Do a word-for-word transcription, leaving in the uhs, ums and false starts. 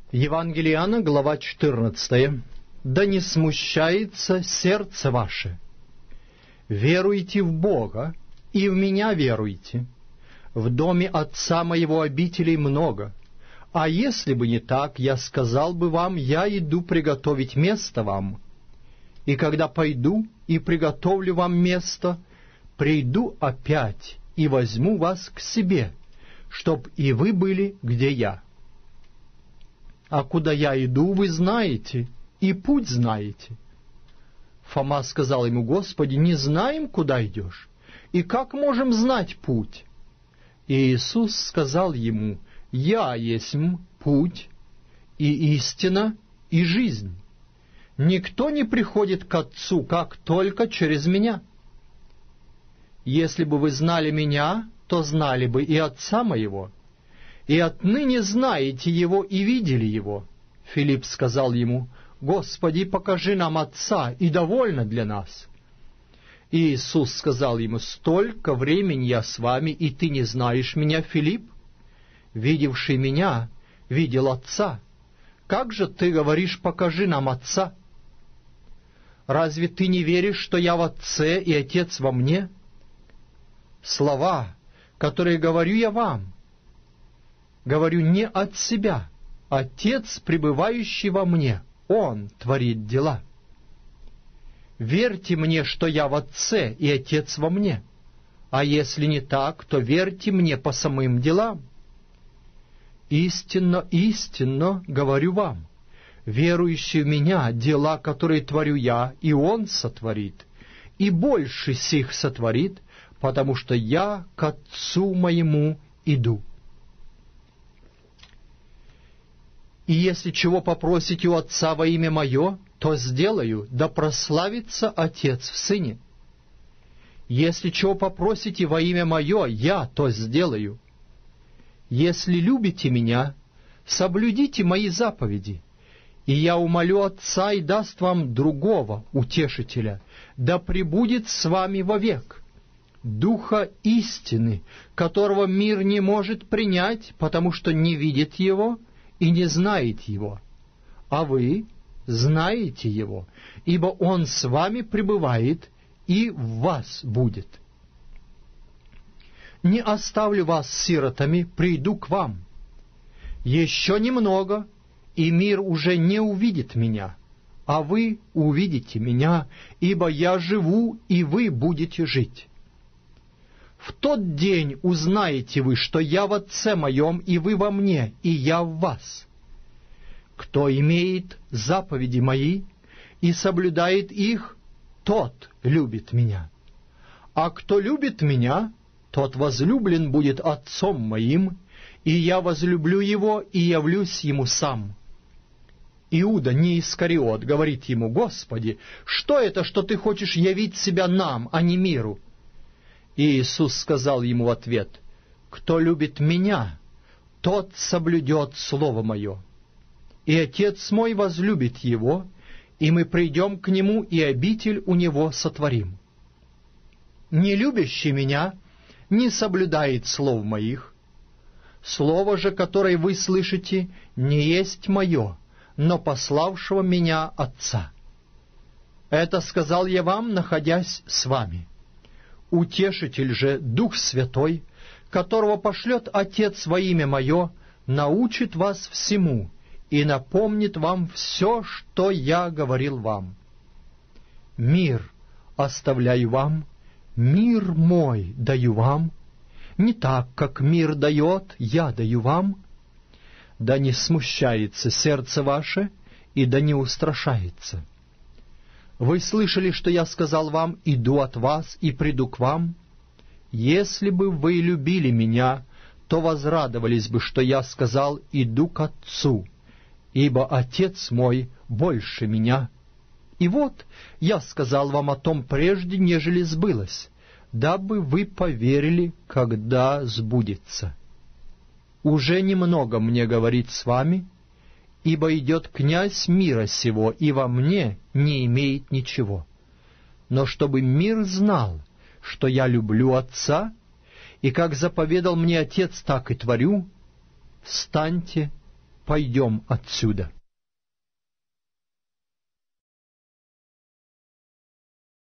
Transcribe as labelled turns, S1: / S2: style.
S1: Евангелие Иоанна, глава четырнадцатая. «Да не смущается сердце ваше. Веруйте в Бога, и в Меня веруйте. В доме Отца Моего обителей много. А если бы не так, я сказал бы вам, я иду приготовить место вам. И когда пойду и приготовлю вам место, приду опять и возьму вас к себе, чтоб и вы были, где я. А куда я иду, вы знаете, и путь знаете». Фома сказал ему: «Господи, не знаем, куда идешь, и как можем знать путь?» И Иисус сказал ему: «Я есмь путь, и истина, и жизнь. Никто не приходит к Отцу, как только через Меня. Если бы вы знали Меня, то знали бы и Отца Моего, и отныне знаете Его и видели Его». Филипп сказал ему: «Господи, покажи нам Отца, и довольно для нас». И Иисус сказал ему: «Столько времени я с вами, и ты не знаешь Меня, Филипп? Видевший Меня видел Отца. Как же ты говоришь: покажи нам Отца? Разве ты не веришь, что я в Отце, и Отец во мне? Слова, которые говорю я вам, говорю не от себя. Отец, пребывающий во мне, Он творит дела. Верьте мне, что я в Отце, и Отец во мне. А если не так, то верьте мне по самым делам. Истинно, истинно говорю вам, верующий в Меня, дела, которые творю я, и Он сотворит, и больше сих сотворит, потому что я к Отцу Моему иду. И если чего попросите у Отца во имя Мое, то сделаю, да прославится Отец в Сыне. Если чего попросите во имя Мое, я то сделаю. Если любите Меня, соблюдите Мои заповеди, и я умолю Отца и даст вам другого Утешителя, да пребудет с вами вовек, Духа истины, которого мир не может принять, потому что не видит Его и не знает Его. А вы знаете Его, ибо Он с вами пребывает и в вас будет. Не оставлю вас сиротами, приду к вам. Еще немного, и мир уже не увидит Меня, а вы увидите Меня, ибо я живу, и вы будете жить. В тот день узнаете вы, что я в Отце Моем, и вы во мне, и я в вас. Кто имеет заповеди Мои и соблюдает их, тот любит Меня. А кто любит Меня, тот возлюблен будет Отцом Моим, и я возлюблю его и явлюсь ему сам». Иуда, не Искариот, говорит ему: «Господи, что это, что ты хочешь явить себя нам, а не миру?» И Иисус сказал ему в ответ: «Кто любит Меня, тот соблюдет Слово Мое. И Отец Мой возлюбит его, и мы придем к Нему, и обитель у Него сотворим. Не любящий Меня не соблюдает слов Моих. Слово же, которое вы слышите, не есть Мое, но пославшего Меня Отца. Это сказал я вам, находясь с вами. Утешитель же, Дух Святой, которого пошлет Отец во имя Мое, научит вас всему и напомнит вам все, что я говорил вам. Мир оставляю вам, мир мой даю вам, не так, как мир дает, я даю вам. Да не смущается сердце ваше, и да не устрашается. Вы слышали, что я сказал вам: иду от вас и приду к вам? Если бы вы любили Меня, то возрадовались бы, что я сказал: иду к Отцу, ибо Отец мой больше Меня. И вот я сказал вам о том прежде, нежели сбылось, дабы вы поверили, когда сбудется. Уже немного мне говорить с вами, ибо идет князь мира сего, и во мне не имеет ничего. Но чтобы мир знал, что я люблю Отца, и как заповедал мне Отец, так и творю, встаньте, пойдем отсюда».